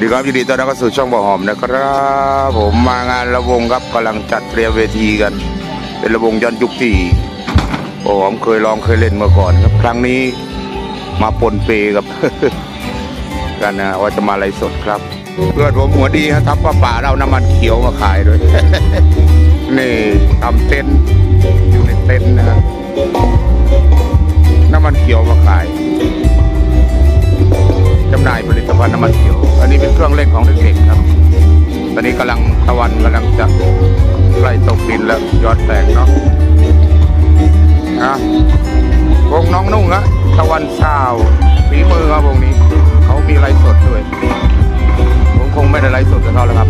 สวัสดีครับยินดีต้อนรับเข้าสู่ช่องบ่อหอมนะครับผมมางานระวงครับกำลังจัดเตรียมเวทีกันเป็นระวงย้อนยุคที่บ่อหอมเคยร้องเคยเล่นเมื่อก่อนครับครั้งนี้มาปนเปกับ กันนะว่าจะมาไลฟ์สดครับเพื่อนผมหัวดีครับทับป่าเราน้ำมันเขียวมาขายด้วย นี่ทำเต็นท์อยู่ในเต็นท์นะครับน้ำมันเขียวมาขายจำหน่ายผลิตภัณฑ์น้ำมันเขียวอันนี้เป็นเครื่องเล่นของเด็กๆครับตอนนี้ตะวันกำลังจะใกล้ตกดินแล้วยอดแสงเนาะวงน้องนุ่งอะตะวันสาวฝีมือครับวงนี้เขามีไลฟ์สดด้วยผมคงไม่ได้ไลฟ์สดกับเขาแล้วครับ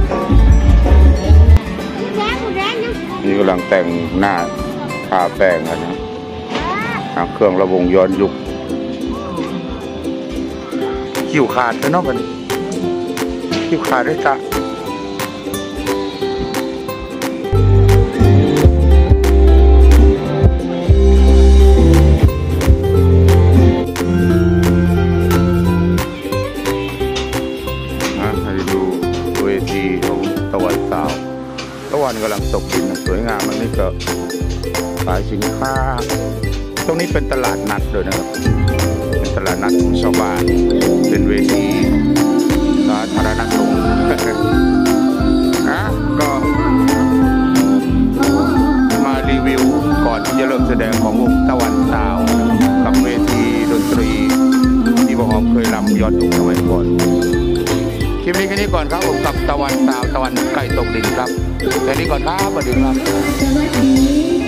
นี่กำลังแต่งหน้าทาแป้งกันนะเครื่องระวงย้อนยุคคิวขาดไปเนาะกันคิวขาดได้จ้ะให้ดูเวทีของตะวันสาวตะวันกำลังตกดินสวยงามมันนี่ก็ขายสินค้าตรงนี้เป็นตลาดนัดด้วยนะครับตลาดนัดของชาวบ้านเป็นเวทีสาธารณสงฆ์ก็มารีวิวก่อนที่จะเริ่มแสดงของวงตะวันสาวกับเวทีดนตรีที่บ่อหอมเคยรำย้อนยุคสมัยก่อนคลิปนี้แค่นี้ก่อนครับผมกับตะวันสาวตะวันใกล้ตกดินครับแค่นี้ก่อนครับสวัสดีครับ